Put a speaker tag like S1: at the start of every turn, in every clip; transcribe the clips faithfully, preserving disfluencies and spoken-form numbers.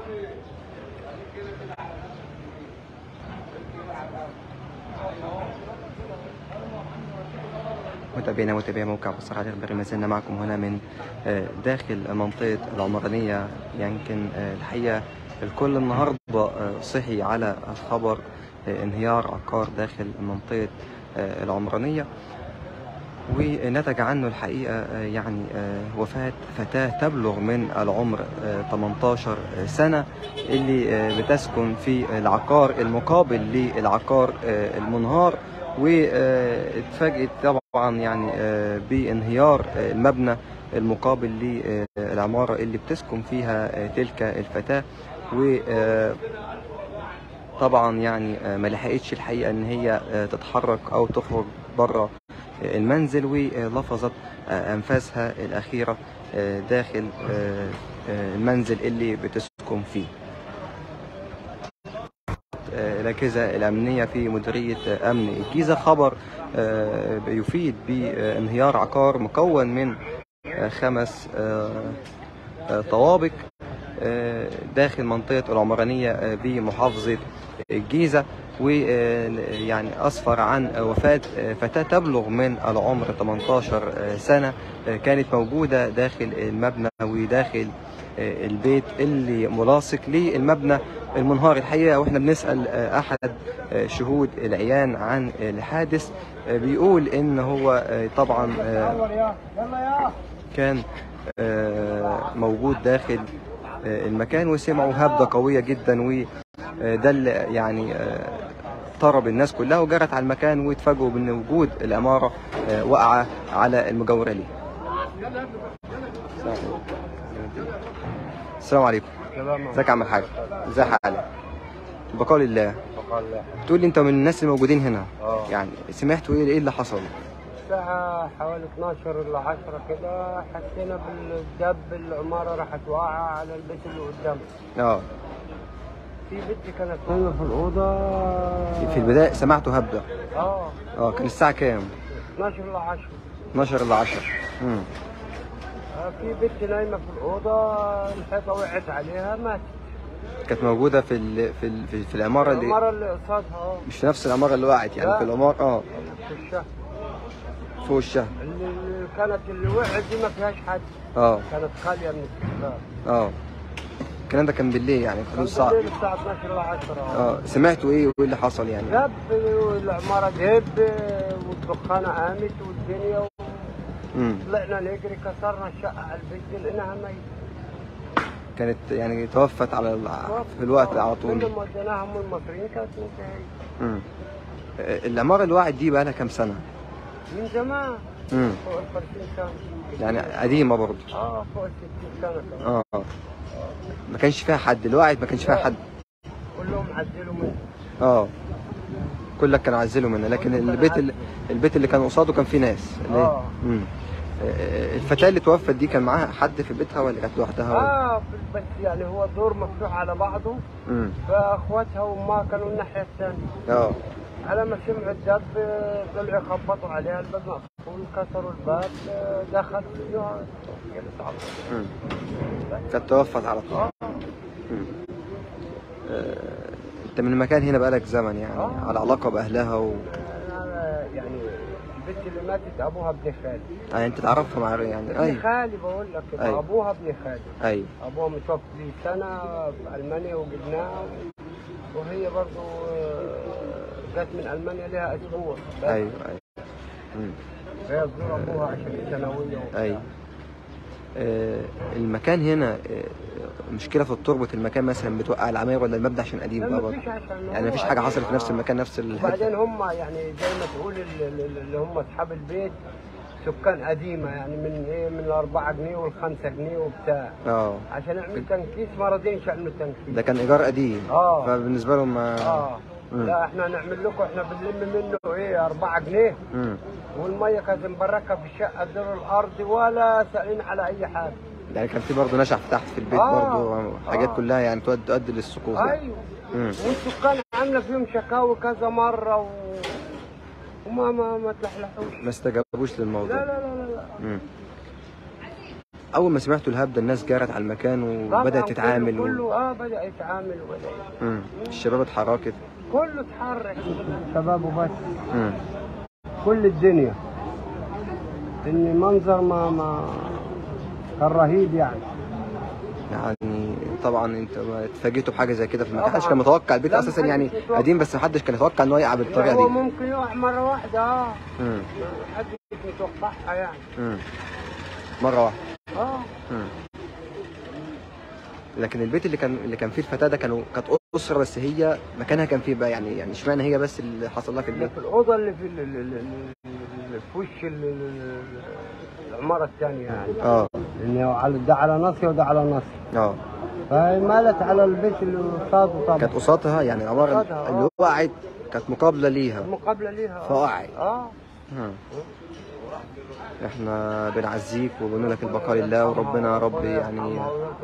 S1: متابعينا متابعي موقع بصراحة الإخباري، ما زلنا معكم هنا من داخل منطقة العمرانية. يمكن الحقيقة الكل النهاردة صحي على خبر انهيار عقار داخل منطقة العمرانية، ونتج عنه الحقيقة يعني وفاة فتاة تبلغ من العمر ثمانية عشر سنة، اللي بتسكن في العقار المقابل للعقار المنهار، واتفاجئت طبعا يعني بانهيار المبنى المقابل للعمارة اللي بتسكن فيها تلك الفتاة. و طبعا يعني ما لحقتش الحقيقة ان هي تتحرك او تخرج بره المنزل، ولفظت انفاسها الاخيرة داخل المنزل اللي بتسكن فيه. الأجهزة الأمنية في مديرية أمن الجيزة خبر يفيد بانهيار عقار مكون من خمس طوابق داخل منطقة العمرانية بمحافظة الجيزة، ويعني أسفر عن وفاة فتاة تبلغ من العمر ثمانية عشر سنة، كانت موجودة داخل المبنى وداخل البيت اللي ملاصق للمبنى المنهار. الحقيقة واحنا بنسأل أحد شهود العيان عن الحادث بيقول إن هو طبعا كان موجود داخل المكان وسمعوا هبدة قوية جدا، وده اللي يعني طرب الناس كلها وجرت على المكان، واتفاجئوا بأن وجود العمارة وقع على المجاورة ليه. السلام عليكم. ازيك يا عم الحاج؟ ازي حالك؟ بقاء لله.
S2: بقاء الله.
S1: تقول لي انت من الناس اللي موجودين هنا؟
S2: اه
S1: يعني سمعتوا ايه ايه اللي حصل؟
S2: الساعة حوالي اثناشر إلا عشرة كده حسينا بالدب، العمارة راحت واقعة على البيت اللي قدامنا.
S1: اه
S2: في بنت كانت نايمة في الأوضة.
S1: في البداية سمعتوا هبدة؟
S2: اه
S1: اه كان الساعة كام؟
S2: اثناشر إلا عشرة.
S1: اثناشر إلا عشرة. امم
S2: في بنت نايمة في الأوضة، الحيطة وقعت عليها ماتت.
S1: كانت موجودة في ال... في ال... في, في العمارة اللي
S2: العمارة اللي قصادها. اه
S1: مش في نفس العمارة اللي وقعت يعني؟
S2: لا.
S1: في العمارة اه
S2: في الشهر
S1: فوق الشهر.
S2: اللي كانت اللي وقعت دي ما فيهاش حد.
S1: اه
S2: كانت خالية من السكان.
S1: اه الكلام ده كان بالليل يعني في الساعة
S2: بالليل الساعة اثناشر إلا عشرة.
S1: اه سمعتوا ايه وايه اللي حصل يعني؟
S2: دب والعمارة دب والدخانة قامت والدنيا، طلعنا نجري كسرنا الشقة على البيت لقيناها ميتة.
S1: كانت يعني توفت على ال... في الوقت على طول.
S2: كل ما وديناها ام المصريين كانت منتهية.
S1: امم العمارة اللي وقعت دي بقى لها كام سنة؟
S2: من زمان.
S1: امم
S2: فوق ال خمسين سنة.
S1: يعني قديمة برضه؟
S2: اه فوق ال ستين سنة كمان.
S1: اه ما كانش فيها حد، اللي وقعت ما كانش فيها حد؟
S2: كلهم عزلوا منه.
S1: اه كلك كانوا عزلوا منه، لكن البيت اللي البيت اللي كان قصاده كان فيه ناس.
S2: اه
S1: امم الفتاة اللي توفت دي كان معاها حد في بيتها ولا كانت لوحدها؟
S2: اه بس يعني هو الدور مفتوح على بعضه.
S1: امم
S2: فاخواتها وامها كانوا الناحية الثانية.
S1: اه
S2: على ما سمعوا الدب طلعوا يخبطوا عليها، الباب مقفول، كسروا الباب، دخلوا فيها جلس على طول.
S1: كانت توفت على طول.
S2: اه
S1: آه، انت من المكان هنا بقالك زمن يعني؟
S2: آه.
S1: على علاقة بأهلها و...
S2: أنا يعني البنت اللي ماتت ابوها ابن خالي.
S1: يعني انت تعرفها مع يعني؟
S2: ابن
S1: ايوه
S2: خالي بقول لك كده.
S1: أيوة.
S2: ابوها ابن خالي.
S1: ايوه
S2: ابوها متوفي لي سنه في المانيا وجبناها، وهي برضه جت من المانيا لها اسبوع.
S1: ايوه ايوه امم
S2: هي تزور ابوها عشان الثانويه.
S1: ايوه. آه المكان هنا آه مشكله في تربه المكان مثلا بتوقع العماير ولا المبنى عشان قديم بقى برضه؟ يعني مفيش حاجه حصلت في نفس المكان نفس الحته؟
S2: وبعدين هم يعني زي ما تقول اللي هم اصحاب البيت سكان قديمه، يعني من ايه من الأربعة جنيه والخمسة جنيه وبتاع.
S1: اه
S2: عشان يعملوا تنكيس ما راضينش يعملوا تنكيس.
S1: ده كان ايجار قديم.
S2: اه
S1: فبالنسبه لهم ما...
S2: اه
S1: مم.
S2: لا احنا نعمل لكم، احنا بنلم منه ايه أربعة جنيه.
S1: امم
S2: والميه كانت مبركه في الشقه الدور الارضي ولا سالين على اي حاجه.
S1: يعني كان في برضه نشف تحت في البيت.
S2: آه.
S1: برضه حاجات
S2: آه.
S1: كلها يعني تؤدي تؤدي للسقوط.
S2: ايوه.
S1: امم
S2: والسكان عامله فيهم شكاوي كذا مره و... وما ما ما تلحلحوش.
S1: ما استجابوش للموضوع.
S2: لا لا لا لا, لا.
S1: امم اول ما سمعتوا الهبده الناس جارت على المكان
S2: طبعاً
S1: وبدات تتعامل
S2: كله,
S1: و...
S2: كله اه بدا يتعامل وبدا
S1: مم. الشباب اتحركت.
S2: كله اتحرك شباب وبس.
S1: مم.
S2: كل الدنيا ان منظر ما ما كان رهيب يعني.
S1: يعني طبعا انت اتفاجئتوا بحاجه زي كده في المكان،
S2: طبعاً.
S1: محدش كان متوقع البيت
S2: لا،
S1: اساسا
S2: محدش
S1: يعني
S2: متوقع.
S1: قديم، بس محدش كان يتوقع انه يقع بالطريقه
S2: هو
S1: دي.
S2: ممكن يقع مره واحده اه
S1: مم.
S2: محدش متوقعها يعني.
S1: مم. مره واحده.
S2: اه
S1: مم. لكن البيت اللي كان اللي كان فيه الفتاه ده كانوا كانت اسره، بس هي مكانها كان فيه بقى، يعني يعني اشمعنى هي بس اللي حصل لها في
S2: اللي
S1: البيت؟
S2: في الاوضه اللي في ال- ال- ال- اللي في وش ال- ال- العماره الثانيه يعني.
S1: اه
S2: لان على- ده على ناصيه وده على ناصيه.
S1: اه
S2: فمالت على البيت اللي قصاده طبعا.
S1: كانت قصادها يعني العماره
S2: قصادها،
S1: اللي
S2: آه.
S1: وقعت كانت مقابله ليها
S2: المقابله ليها آه.
S1: فوقعت.
S2: اه
S1: مم. احنا بنعزيك وبنقول لك البقاء لله، وربنا يا رب يعني.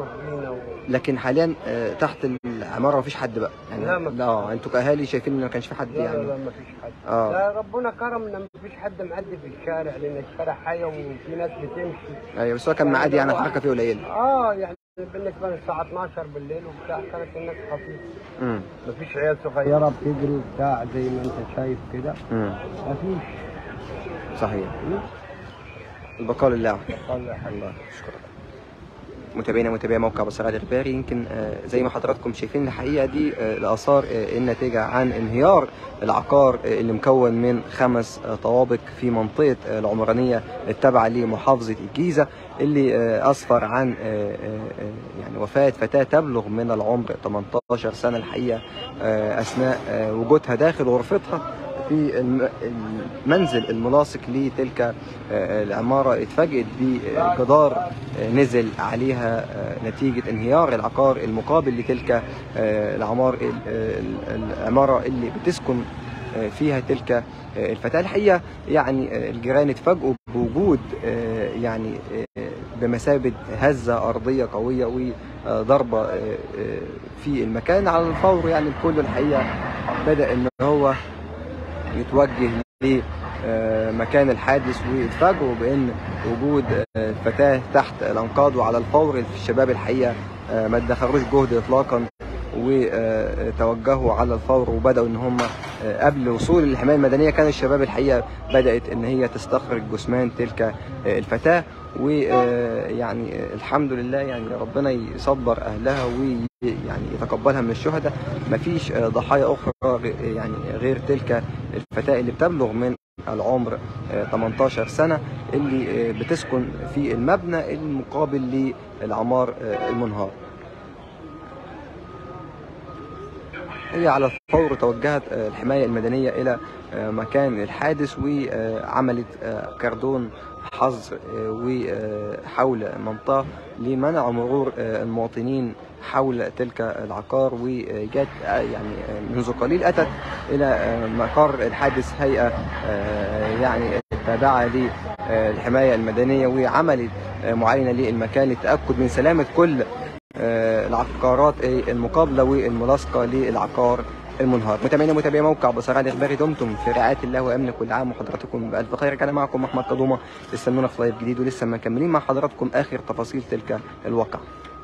S1: لكن حاليا آه، تحت العماره مفيش حد بقى يعني؟
S2: لا، مفيش.
S1: لا انتوا كاهالي شايفين ان ما كانش في حد
S2: لا
S1: يعني؟
S2: لا لا ما فيش حد.
S1: آه.
S2: لا ربنا كرمنا ما فيش حد معدي في الشارع لان الشارع حي وفي ناس بتمشي.
S1: ايوه بس هو كان معادي يعني الحركه فيه قليله.
S2: اه يعني بالنسبه للساعه اتناشر بالليل وبتاع كانت الناس خفيفه.
S1: امم
S2: ما فيش عيال صغيره بتجري وبتاع زي ما انت شايف كده.
S1: امم
S2: ما فيش.
S1: صحيح. البقاء لله.
S2: الله
S1: الله شكرا. متابعينا متابعي موقع بصراحة الإخباري، يمكن آه، زي ما حضراتكم شايفين الحقيقة دي آه، الآثار آه، الناتجة عن انهيار العقار آه، اللي مكون من خمس آه، طوابق في منطقة آه، العمرانية التابعة لمحافظة الجيزة، اللي آه، أسفر عن آه، آه، يعني وفاة فتاة تبلغ من العمر ثمانية عشر سنة الحقيقة آه، أثناء آه، وجودها داخل غرفتها في الم- المنزل الملاصق لتلك آه، العمارة. اتفاجئت بجدار آه، نزل عليها آه، نتيجة انهيار العقار المقابل لتلك آه، العمار ال- ال- العمارة اللي بتسكن آه، فيها تلك آه، الفتاة. الحقيقة يعني آه، الجيران اتفاجئوا بوجود آه، يعني آه، بمثابة هزة أرضية قوية وضربة آه، آه، في المكان على الفور. يعني الكل الحقيقة بدأ ان هو يتوجه لمكان الحادث، ويتفاجئوا بان وجود آه، الفتاة تحت الانقاض. وعلى الفور الشباب الحقيقة آه، ما ادخروش جهد اطلاقا وتوجهوا على الفور، وبداوا ان هم آه، قبل وصول الحمايه المدنيه كان الشباب الحقيقه بدات ان هي تستخرج جثمان تلك آه، الفتاه. ويعني الحمد لله يعني ربنا يصبر اهلها ويعني يتقبلها من الشهداء. مفيش آه، ضحايا اخرى غ- يعني غير تلك الفتاه اللي بتبلغ من العمر آه، ثمانية عشر سنه، اللي آه، بتسكن في المبنى المقابل للعمار آه، المنهار. هي على الفور توجهت آه، الحماية المدنية إلى آه، مكان الحادث، وعملت آه، كردون حظر آه، وحول المنطقة لمنع مرور آه، المواطنين حول تلك العقار. وجات آه، يعني آه، منذ قليل أتت إلى آه، مقر الحادث هيئة آه، يعني تابعة للحماية المدنية، وعملت آه، معاينة للمكان للتأكد من سلامة كل آه، العقارات المقابله والملاصقه للعقار المنهار. متابعينا متابعي موقع بصراحة الإخباري، دمتم في رعايه الله وامن كل عام وحضراتكم بالف خير. كان معكم احمد قدومه، استنونا في لايف جديد ولسه مكملين مع حضراتكم اخر تفاصيل تلك الواقعه.